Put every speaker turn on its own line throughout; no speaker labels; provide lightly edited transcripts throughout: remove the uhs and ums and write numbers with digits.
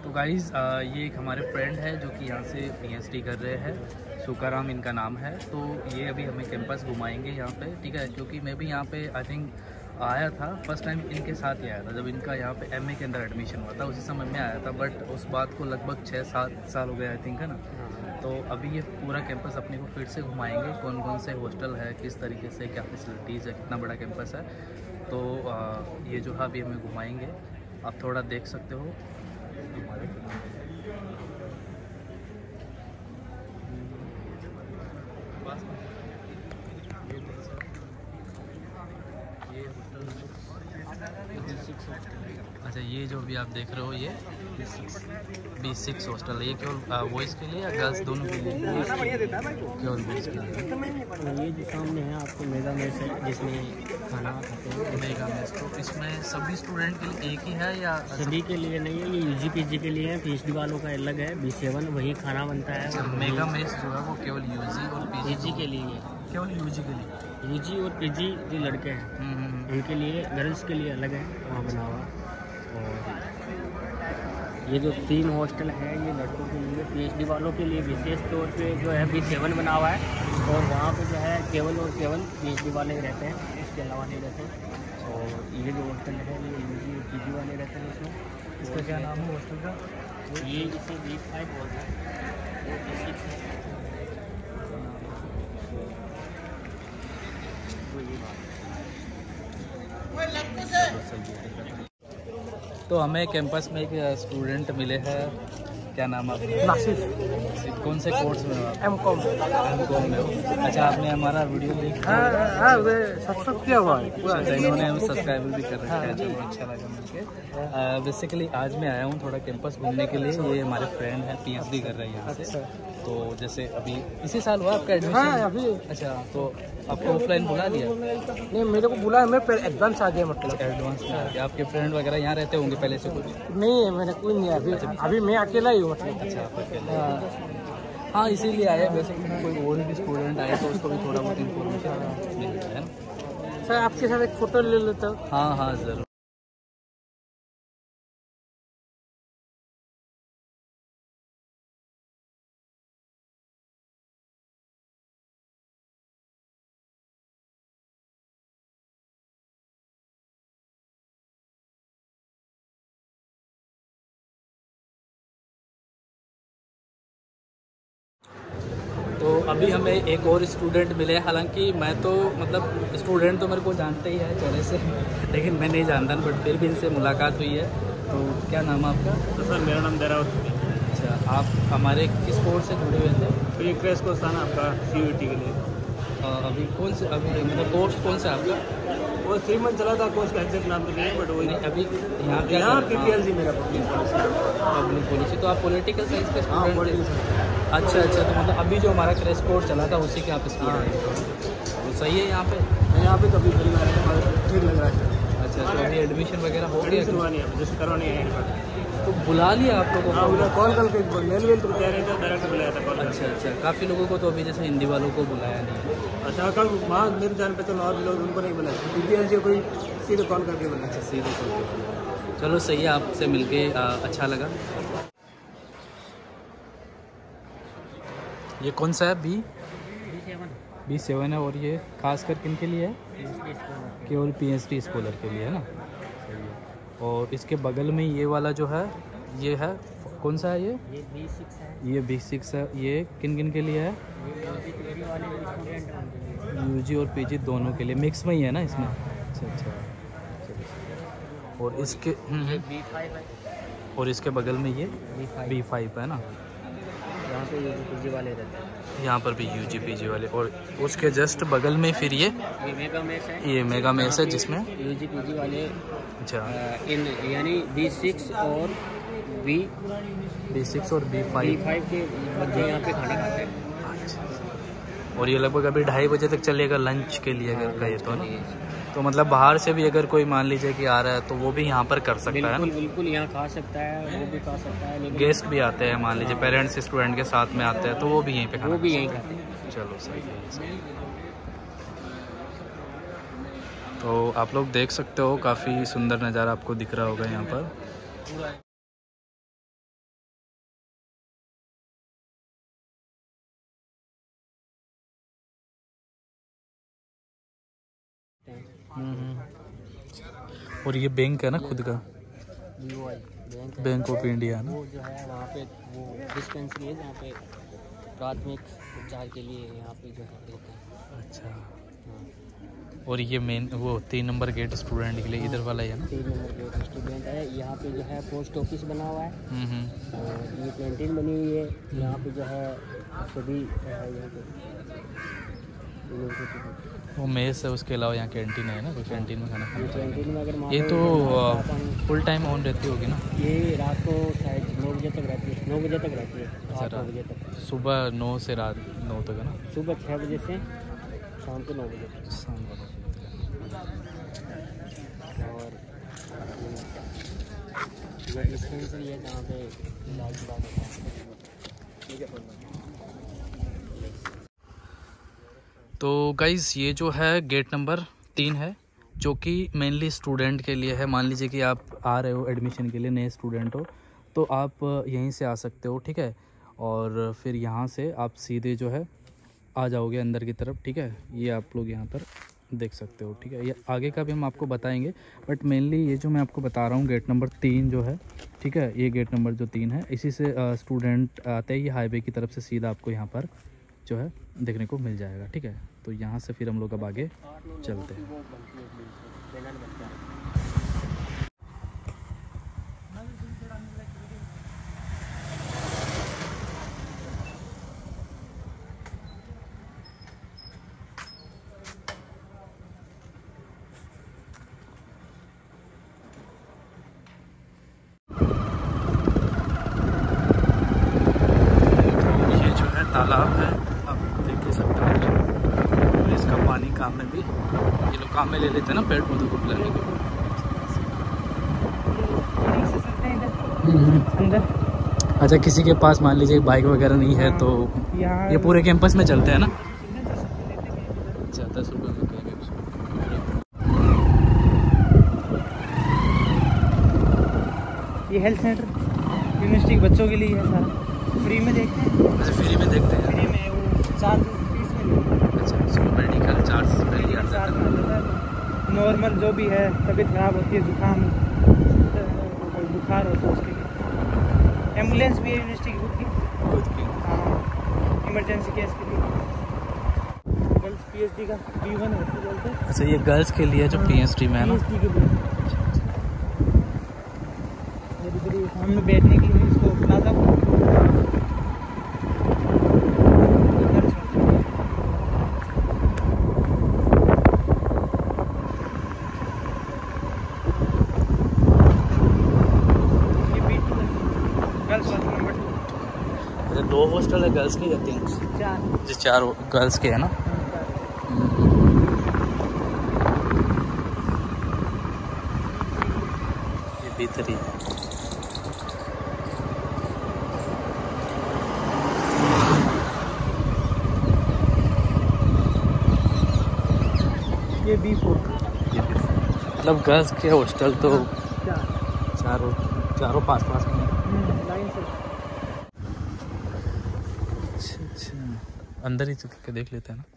तो गाइज़ ये एक हमारे फ्रेंड है जो कि यहाँ से पीएचडी कर रहे हैं, सुकाराम इनका नाम है। तो ये अभी हमें कैंपस घुमाएंगे यहाँ पे, ठीक है। क्योंकि मैं भी यहाँ पे आई थिंक आया था, फर्स्ट टाइम इनके साथ ही आया था जब इनका यहाँ पे एमए के अंदर एडमिशन हुआ था, उसी समय में आया था। बट उस बात को लगभग 6-7 साल हो गए आई थिंक, है ना। तो अभी ये पूरा कैंपस अपने को फिर से घुमाएंगे, कौन कौन से हॉस्टल है, किस तरीके से क्या फैसिलिटीज़ है, कितना बड़ा कैंपस है। तो ये जो है अभी हमें घुमाएंगे, आप थोड़ा देख सकते हो। अच्छा, ये जो भी आप देख रहे हो ये B6 हॉस्टल है। ये केवल बॉयज़ के लिए या गर्ल्स दोनों के लिए? केवल बॉयज़ के लिए।
ये जो सामने है आपको मेगा मेस है, जिसमें खाना खाते हैं।
मेगा मेस, तो इसमें सभी स्टूडेंट के लिए एक ही है या
सभी के लिए नहीं है? ये यूजी पीजी के लिए है, पीएचडी वालों का अलग है। B7 वही खाना बनता है।
अच्छा, मेगा मेस जो है वो केवल यूजी और
पीजी के लिए है।
केवल यूजी के लिए?
यूजी और पीजी जो लड़के हैं उनके लिए, गर्ल्स के लिए अलग है वहाँ बना हुआ। और ये जो 3 हॉस्टल है ये लड़कों के लिए, पीएचडी वालों के लिए विशेष तौर पे जो है B7 बना हुआ है। और वहाँ पे जो है केवल और केवल पीएचडी वाले रहते हैं, इसके अलावा नहीं रहते हैं। और ये जो हॉस्टल है ये यूजी और पीजी वाले रहते हैं इसमें।
इसका क्या नाम है हॉस्टल का?
ये इसे B5 बोलते हैं, वो B6 है।
तो हमें कैंपस में एक स्टूडेंट मिले हैं, क्या नाम है आपका? कौन से कोर्स में हो आप?
M.Com
में हो? अच्छा, आपने हमारा वीडियो देख?
हाँ, सब्सक्राइब किया हुआ है पूरा।
इन्होंने हम सब्सक्राइब भी कर रखा है, चलो अच्छा लगा मिलके। बेसिकली आज मैं आया हूँ थोड़ा कैंपस घूमने के लिए। ये हमारे फ्रेंड है, पीएचडी कर रहे हैं यहाँ से। तो जैसे अभी इसी साल हुआ आपका एडमिशन?
हाँ, अभी।
अच्छा, तो आपको ऑफलाइन बुला दिया?
नहीं, मेरे को बुला, मैं एडवांस आ गया। मतलब
एडवांस में आ गया। आपके फ्रेंड वगैरह यहाँ रहते होंगे पहले से? कुछ
नहीं, मैंने कोई नहीं। अभी मैं अकेला ही हूँ।
अच्छा, आप अकेले? हाँ, इसीलिए आए। वैसे कोई और भी स्टूडेंट आए तो उसको भी थोड़ा बहुत इन्फॉर्मेशन मिल जाए, है ना।
सर, आपके साथ एक फ़ोटो ले लेता हूँ।
हाँ हाँ, ज़रूर। तो अभी हमें एक और स्टूडेंट मिले। हालांकि मैं तो मतलब स्टूडेंट तो मेरे को जानते ही है चेहरे से, लेकिन मैं नहीं जानता, बट फिर भी इनसे मुलाकात हुई है। तो क्या नाम है आपका?
तो सर, मेरा नाम दरावत है।
अच्छा, आप हमारे किस कोर्स से जुड़े हुए थे?
तो ये क्रैश कोर्स था ना आपका CUET के लिए।
अभी कौन से, अभी मतलब कोर्स कौन सा आपका?
वो 3 मंथ चला था कोर्स का, एग्जैक्ट नाम तो नहीं है, बट वही
अभी यहाँ
PPLC मेरा
पब्लिक पॉलिसी। तो आप पॉलिटिकल साइंस के
हाँ,
स्टूडेंट? अच्छा अच्छा, तो मतलब अभी जो हमारा क्रैश कोर्स चला था उसी के आप स्टूडेंट हैं? तो सही है यहाँ पे?
यहाँ पे कभी ठीक लग रहा है।
अच्छा, तो अभी एडमिशन वगैरह हो गया?
करवानी है, जैसे करवानी है।
तो बुला लिया आप लोगों को?
हाँ, कॉल करके मेल तो कह रहे थे, डायरेक्ट बुलाया था कॉल।
अच्छा अच्छा, काफ़ी लोगों को तो अभी जैसे हिंदी वालों को बुलाया नहीं।
अच्छा, कल वहाँ मेरे जान पे चलो और लोग उनको नहीं बुलाया, PPLC कोई सीधे कॉल करके बुलाया।
अच्छा, सीधे कॉल करके। चलो सही है, आपसे मिलके अच्छा लगा। ये कौन सा है? B7 है। और ये खासकर किन के लिए है? केवल PhD स्कॉलर के लिए, है ना। और इसके बगल में ये वाला जो है, ये है कौन सा है? ये
B6 है।
ये B6 है। ये किन किन के लिए है? यूजी और पीजी दोनों के लिए, मिक्स में ही है ना इसमें? अच्छा अच्छा, और इसके
B5 है।
और इसके बगल में ये B5 है ना।
यहाँ पे यूजी पीजी वाले रहते हैं।
यहाँ पर भी यूजी पीजी वाले। और उसके जस्ट बगल में फिर ये
मेगा मेस है।
ये मेगा मेस है जिसमें
यूजी पीजी वाले,
अच्छा,
यानी B6 और
B6 और B5
के बच्चे यहाँ पे खाना खाते हैं।
और ये लगभग अभी 2:30 बजे तक चलेगा लंच के लिए अगर कहे तो ना। तो मतलब बाहर से भी अगर कोई मान लीजिए कि आ रहा है तो वो भी यहाँ पर कर सकता है?
बिल्कुल यहाँ खा सकता है, वो भी खा सकता है। लेकिन
गेस्ट भी आते हैं, मान लीजिए पेरेंट्स स्टूडेंट के साथ में आते हैं तो वो भी यहीं पे
वो भी यहीं खाते हैं।
चलो सही है। तो आप लोग देख सकते हो, काफ़ी सुंदर नज़ारा आपको दिख रहा होगा यहाँ पर। और ये बैंक है ना खुद का,
BOI
बैंक ऑफ इंडिया ना।
वो जो है वहाँ पे वो डिस्पेंसरी है जहाँ पे प्राथमिक उपचार के लिए यहाँ पे जो है देते हैं।
अच्छा,
हाँ।
और ये मेन वो 3 नंबर गेट स्टूडेंट के लिए इधर वाला है ना।
3 नंबर गेट स्टूडेंट है। यहाँ पे जो है पोस्ट ऑफिस बना हुआ है और ये कैंटीन बनी हुई है। यहाँ पे जो है सभी यहाँ पे
वो मेस है, उसके अलावा यहाँ कैंटीन है ना, कोई कैंटीन में खाना खाना चाहिए।
कैंटीन में अगर
ये तो फुल टाइम ऑन रहती होगी ना।
ये रात को शायद 9 बजे तक रहती है, 9 बजे तक रहती है, 8 बजे तक।
सुबह 9 से रात 9 तक है ना।
सुबह 6 बजे से शाम को 9 बजे तक।
शाम को।
और ये डिस्पेंसरी है जहाँ पे इलाज होता है।
तो गाइज़ ये जो है गेट नंबर 3 है, जो कि मेनली स्टूडेंट के लिए है। मान लीजिए कि आप आ रहे हो एडमिशन के लिए, नए स्टूडेंट हो, तो आप यहीं से आ सकते हो, ठीक है। और फिर यहाँ से आप सीधे जो है आ जाओगे अंदर की तरफ, ठीक है। ये आप लोग यहाँ पर देख सकते हो, ठीक है। ये आगे का भी हम आपको बताएंगे, बट मेनली ये जो मैं आपको बता रहा हूँ गेट नंबर 3 जो है, ठीक है, ये गेट नंबर जो 3 है, इसी से स्टूडेंट आते ही हाईवे की तरफ से सीधा आपको यहाँ पर जो है देखने को मिल जाएगा, ठीक है। तो यहाँ से फिर हम लोग अब आगे चलते हैं। ये जो है तालाब है, आप देख ही सकते हो। इसका पानी काम में भी, ये लोग काम में ले लेते हैं ना पेड़ पौधों को पिलाने के लिए। अच्छा, किसी के पास मान लीजिए बाइक वगैरह नहीं है तो ये पूरे कैंपस में चलते हैं ना। 10 रुपये में कहीं भी।
ये हेल्थ सेंटर यूनिवर्सिटी के बच्चों के लिए है, सारा फ्री में देखते हैं।
अच्छा, फ्री में देखते हैं।
फ्री में वो चार्ज फीस में।
अच्छा, इसको मेडिकल चार्ज पहले आ जाता है।
नॉर्मल जो भी है, तबीयत खराब होती है, जुकाम बुखार हो तो उसके लिए एम्बुलेंस भी है यूनिवर्सिटी की खुद की। हाँ, इमरजेंसी केस के लिए। गर्ल्स PhD का B1 होती बोलते हैं।
अच्छा, ये गर्ल्स के लिए जो PhD में है ना।
PhD के लिए सामने बैठने के लिए इसको प्लाजा
दो हॉस्टल है गर्ल्स के या 3? 4 गर्ल्स के है ना। ये B3 है।
ये B4।
मतलब गर्ल्स के हॉस्टल तो चारों पास में
लाइन से।
अच्छा, अंदर ही चल के देख लेते हैं ना।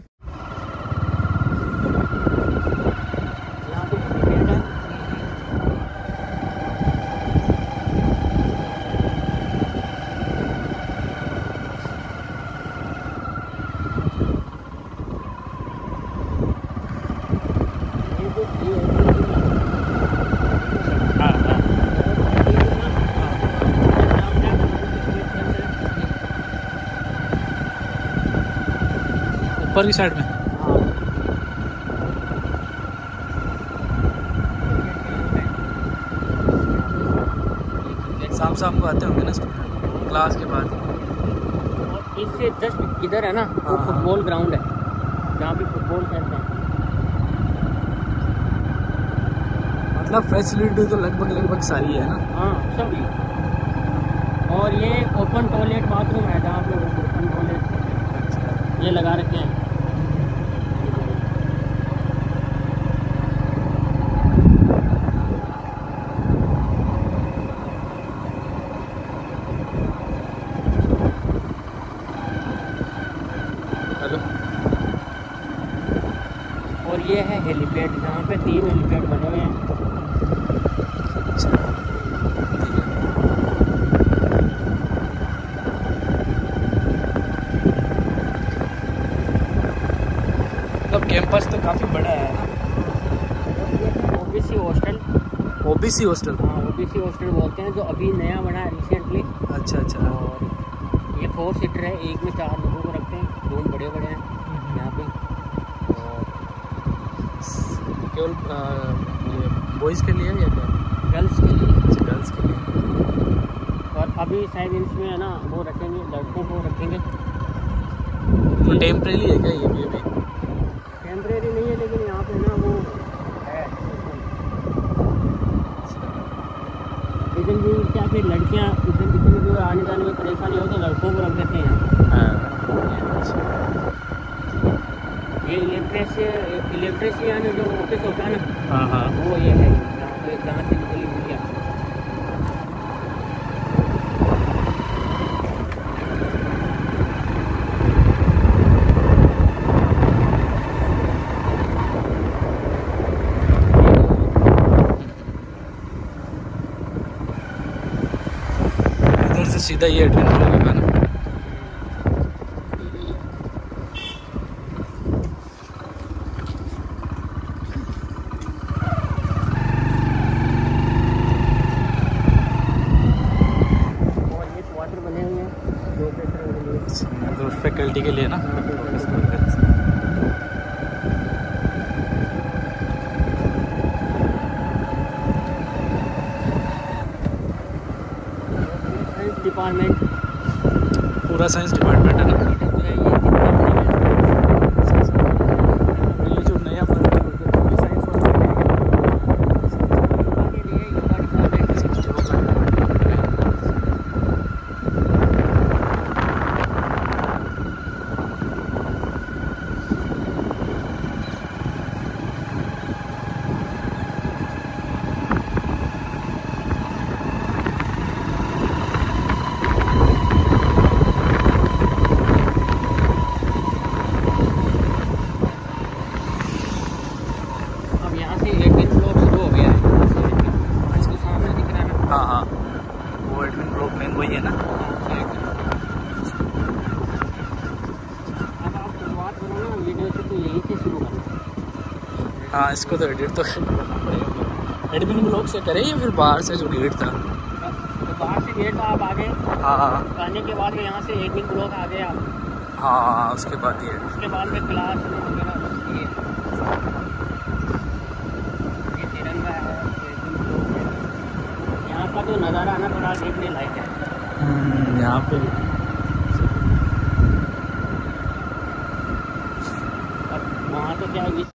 ऊपर की साइड में। शाम को आते होंगे ना स्टूडेंट क्लास के बाद।
इससे जस्ट इधर है ना, वो फुटबॉल ग्राउंड है जहाँ पे फुटबॉल खेलते हैं।
मतलब फैसिलिटी तो लगभग सारी है ना।
हाँ, सभी। और ये ओपन टॉयलेट बाथरूम है जहाँ पे ओपन टॉयलेट ये लगा रखे हैं। ये है हेलीपैड, यहाँ पे 3 हेलीपैड बने हुए हैं।
मतलब कैंपस तो काफ़ी बड़ा है ना।
ओबीसी हॉस्टल,
ओबीसी हॉस्टल,
हाँ ओबीसी हॉस्टल बोलते हैं, जो अभी नया बना है रिसेंटली।
अच्छा अच्छा।
और ये 4 सीटर है, एक में 4 लोगों को रखते हैं, रूम बड़े बड़े हैं यहाँ पे। और
केवल ये बॉयज़ के लिए या क्या?
गर्ल्स के लिए।
अच्छा, गर्ल्स के लिए।
और अभी शायद इसमें है ना वो रखेंगे, लड़कों को रखेंगे।
तो टेम्परेरी है क्या ये भी अभी?
टेम्परेरी नहीं है, लेकिन यहाँ पे ना वो है इधर भी क्या, फिर लड़कियाँ इधर किसी भी आने जाने में परेशानी हो तो लड़कों को रख देते हैं यहाँ। ये इलेक्ट्रिशियन जो ऑफिस होता है ना,
हाँ हाँ।
वो ये है यहाँ पे जहाँ से निकली हुई है।
इधर से सीधा ये एडवेंचर होगा ना।
बने हुए हैं 2 पेट्रोल के लिए,
तो फैकल्टी के लिए ना।
डिपार्टमेंट,
पूरा साइंस डिपार्टमेंट है ना। ये जो नया बन रहा है साइंस
अब यहाँ से 18 ब्लॉक शुरू हो गया है, इसके सामने दिख रहा है ना।
हाँ हाँ, वो एडमिन ब्लॉक मेन वही है ना।
अब आप शुरुआत करो ना वीडियो से, तो यहीं से शुरू करना।
हाँ, इसको तो एडिट तो करना पड़ेगा। एडमिन ब्लॉक से करें या फिर बाहर से जो गेट था?
तो बाहर से गेट आप आगे
हाँ
आने के बाद में यहाँ से एडमिन ब्लॉक आ गए आप।
हाँ, उसके बाद ये
उसके बाद में क्लास वगैरह ये तिरंगा है, एडमिन ब्लॉक है। यहाँ का तो नज़ारा ना थोड़ा देखने लायक है।
यहाँ पे
और वहाँ तो क्या है